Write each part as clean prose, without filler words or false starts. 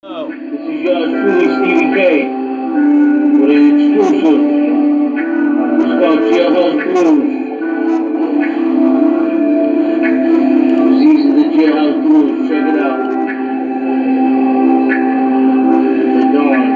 Oh. This is yours truly, Stevie K, with an exclusive. It's called Jailhouse Blues. These are the Jailhouse Blues. Check it out. They're gone.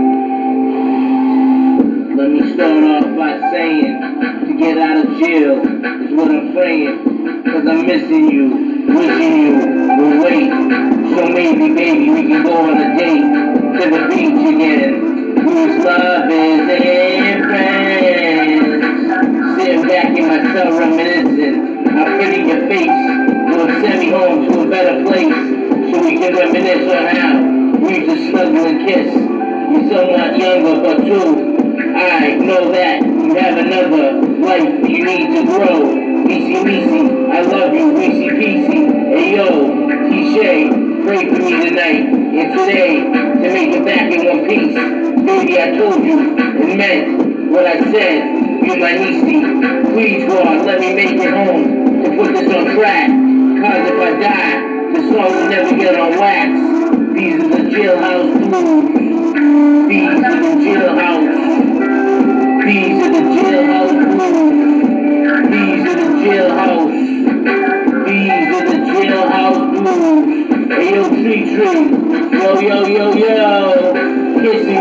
Let me start off by saying, to get out of jail is what I'm praying. Cause I'm missing you, wishing you will wait. So maybe, baby, we can go on a date to the beach again. Whose love is in friends. Sitting back in my cell reminiscing. How pretty your face will send me home to a better place. So we can reminisce on how we used to snuggle and kiss. You're somewhat younger, but true. I know that you have another life you need to grow. Meesy Meesy, I love you, Weesy Peasy. Hey yo, T-Shay, pray for me tonight and today to make it back in one piece. Baby, I told you and meant what I said. You're my niecey. Please, God, let me make it home to put this on track. Cause if I die, the song will never get on wax. These are the Jailhouse Blues. These are the Jailhouse. These are the Jailhouse Blues. These are the Jailhouse. These are the Jailhouse Blues. Hey yo, Tree Tree. Yo, yo, yo, yo. Kissing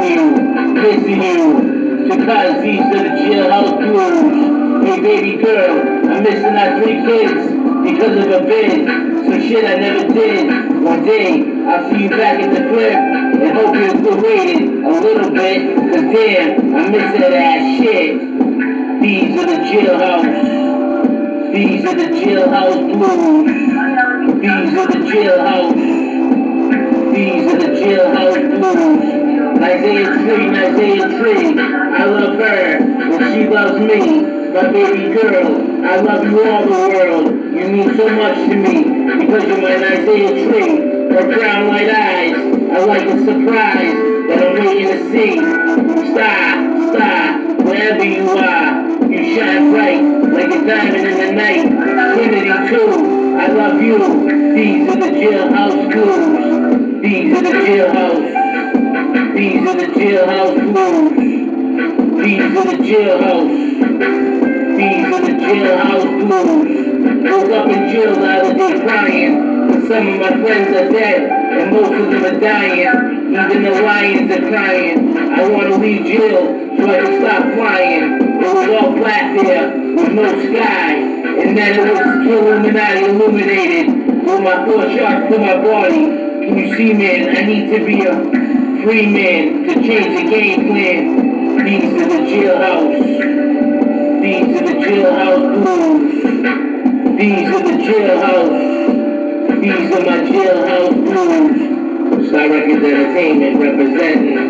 you. Because these are the Jailhouse Blues. Hey baby girl, I'm missing our 3 kids because of a bid. Some shit I never did. One day, I'll see you back at the crib and hope you're still waiting a little bit. Cause damn, I miss that ass shit. These are the Jailhouse. These are the Jailhouse Blues. These are the Jailhouse. These are the Jailhouse Blues. Isaiah Tree, I love her, and she loves me. My baby girl, I love you all the world. You mean so much to me, because you're my Isaiah Tree. Her brown light eyes are like a surprise that I'm waiting to see. Star, wherever you are, you shine bright like a diamond in the night. Trinity too, I love you. These are the Jailhouse Blues. These are the Jailhouse. These are the Jailhouse Blues. These are the Jailhouse. These are the Jailhouse Blues. Woke up in jail the other day crying. And some of my friends are dead, and most of them are dying. Even the lions are crying. I want to leave jail so I can stop flying. It was all black there with no sky. And then it was Illuminati illuminated with my 4 shots to my body. Can you see, man? I need to be a free man to change the game plan. These are the Jailhouse. These are the Jailhouse Blues. These are the Jailhouse. These are my Jailhouse Blues. Star Records Entertainment representing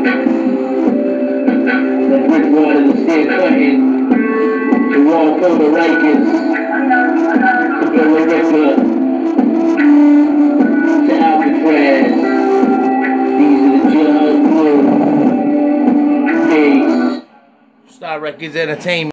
the Bridgewater to San Quentin, to Walpole to Rikers, to Billerica, to Alcatraz. These are the Jailhouse Blues. Peace. Star Records Entertainment.